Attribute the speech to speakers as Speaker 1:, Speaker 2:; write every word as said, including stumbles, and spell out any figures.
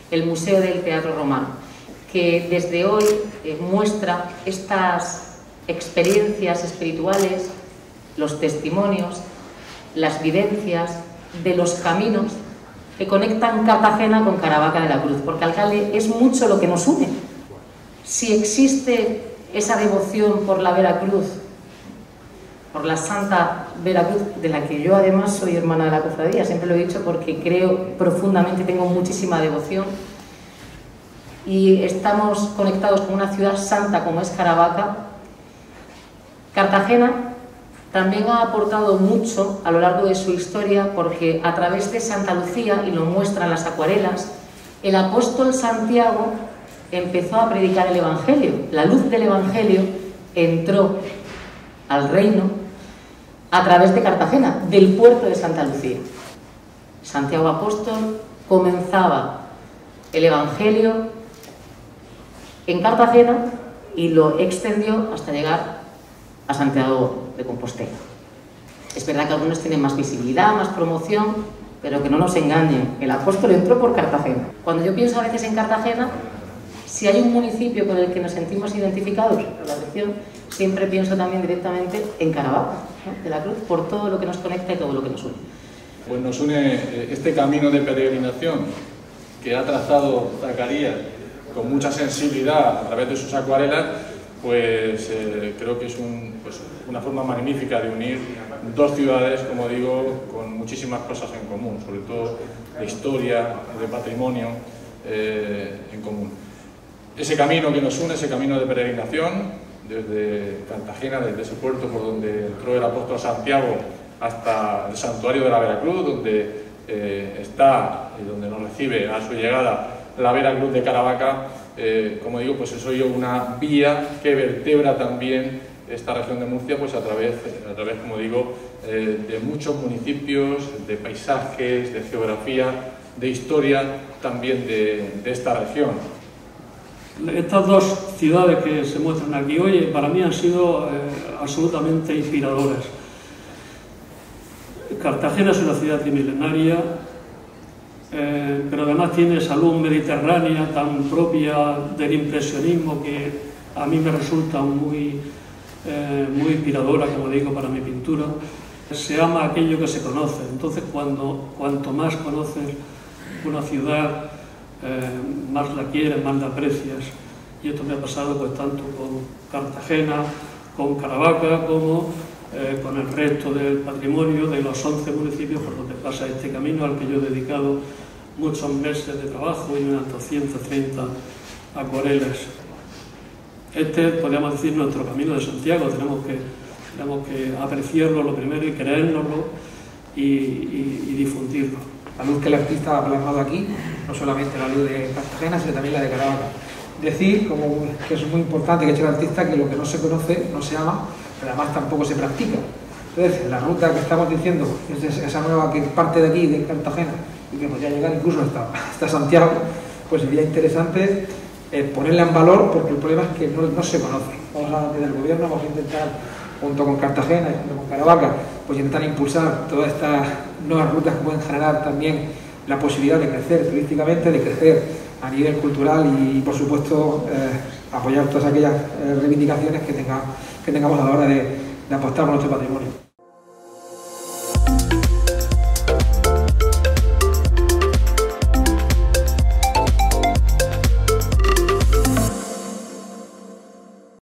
Speaker 1: el Museo del Teatro Romano, que desde hoy eh, muestra estas experiencias espirituales, los testimonios, las vivencias de los caminos que conectan Cartagena con Caravaca de la Cruz, porque, alcalde, es mucho lo que nos une. Si existe esa devoción por la Veracruz, por la Santa Veracruz, de la que yo además soy hermana de la cofradía, siempre lo he dicho porque creo profundamente, tengo muchísima devoción, y estamos conectados con una ciudad santa como es Caravaca. Cartagena también ha aportado mucho a lo largo de su historia, porque a través de Santa Lucía, y lo muestran las acuarelas, el apóstol Santiago empezó a predicar el Evangelio. La luz del Evangelio entró al reino a través de Cartagena, del puerto de Santa Lucía. Santiago Apóstol comenzaba el Evangelio en Cartagena y lo extendió hasta llegar a Santiago de Compostela. Es verdad que algunos tienen más visibilidad, más promoción, pero que no nos engañen, el apóstol entró por Cartagena. Cuando yo pienso a veces en Cartagena, si hay un municipio con el que nos sentimos identificados por la región, siempre pienso también directamente en Caravaca, ¿no?, de la Cruz, por todo lo que nos conecta y todo lo que nos une.
Speaker 2: Pues nos une este camino de peregrinación que ha trazado Zacarías con mucha sensibilidad a través de sus acuarelas. Pues eh, creo que es un, pues, una forma magnífica de unir dos ciudades, como digo, con muchísimas cosas en común, sobre todo de historia, de patrimonio eh, en común. Ese camino que nos une, ese camino de peregrinación, desde Cartagena, desde ese puerto por donde entró el apóstol Santiago, hasta el santuario de la Veracruz, donde eh, está y donde nos recibe a su llegada la Veracruz de Caravaca. Eh, como digo, pues es hoy una vía que vertebra también esta región de Murcia, pues a través, a través como digo, eh, de muchos municipios, de paisajes, de geografía, de historia también de, de esta región.
Speaker 3: Estas dos ciudades que se muestran aquí hoy para mí han sido eh, absolutamente inspiradoras. Cartagena es una ciudad trimilenaria, Eh, pero además tiene esa luz mediterránea tan propia del impresionismo que a mí me resulta muy, eh, muy inspiradora, como digo, para mi pintura. Se ama aquello que se conoce, entonces cuando, cuanto más conoces una ciudad, eh, más la quieres, más la aprecias, y esto me ha pasado pues tanto con Cartagena, con Caravaca, como eh, con el resto del patrimonio de los once municipios por donde pasa este camino, al que yo he dedicado muchos meses de trabajo y unas doscientas treinta acuarelas. Este, podríamos decir, nuestro camino de Santiago. Tenemos que, tenemos que apreciarlo lo primero y creérnoslo y, y, y difundirlo.
Speaker 4: La luz que el artista ha plasmado aquí, no solamente la luz de Cartagena, sino también la de Caravaca. Decir, como que es muy importante que ha hecho el artista, que lo que no se conoce no se ama, pero además tampoco se practica. Entonces, la ruta que estamos diciendo, es esa nueva que parte de aquí, de Cartagena, y que podría llegar incluso hasta, hasta Santiago, pues sería interesante eh, ponerla en valor, porque el problema es que no, no se conoce. Vamos a, desde el gobierno vamos a intentar, junto con Cartagena y junto con Caravaca, pues intentar impulsar todas estas nuevas rutas que pueden generar también la posibilidad de crecer turísticamente, de crecer a nivel cultural y, por supuesto, eh, apoyar todas aquellas eh, reivindicaciones que, tenga, que tengamos a la hora de, de apostar por nuestro patrimonio.